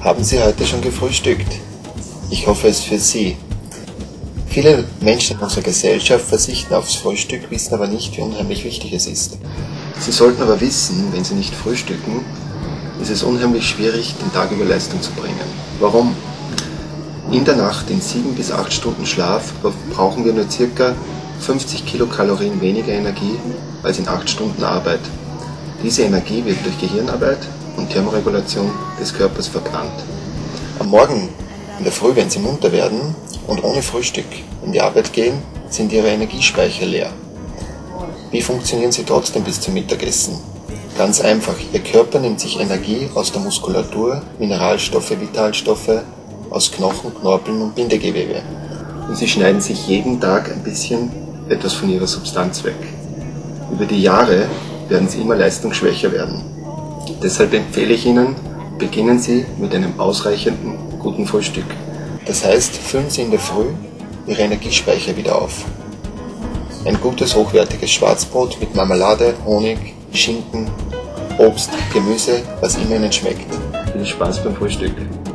Haben Sie heute schon gefrühstückt? Ich hoffe es für Sie. Viele Menschen in unserer Gesellschaft verzichten aufs Frühstück, wissen aber nicht, wie unheimlich wichtig es ist. Sie sollten aber wissen, wenn Sie nicht frühstücken, ist es unheimlich schwierig, den Tag über Leistung zu bringen. Warum? In der Nacht, in 7 bis 8 Stunden Schlaf, brauchen wir nur ca. 50 Kilokalorien weniger Energie als in 8 Stunden Arbeit. Diese Energie wird durch Gehirnarbeit und Thermoregulation des Körpers verbrannt. Am Morgen in der Früh, wenn Sie munter werden und ohne Frühstück in die Arbeit gehen, sind Ihre Energiespeicher leer. Wie funktionieren Sie trotzdem bis zum Mittagessen? Ganz einfach, Ihr Körper nimmt sich Energie aus der Muskulatur, Mineralstoffe, Vitalstoffe, aus Knochen, Knorpeln und Bindegewebe. Und Sie schneiden sich jeden Tag ein bisschen etwas von Ihrer Substanz weg. Über die Jahre werden Sie immer leistungsschwächer werden. Deshalb empfehle ich Ihnen, beginnen Sie mit einem ausreichenden, guten Frühstück. Das heißt, füllen Sie in der Früh Ihre Energiespeicher wieder auf. Ein gutes, hochwertiges Schwarzbrot mit Marmelade, Honig, Schinken, Obst, Gemüse, was immer Ihnen schmeckt. Viel Spaß beim Frühstück!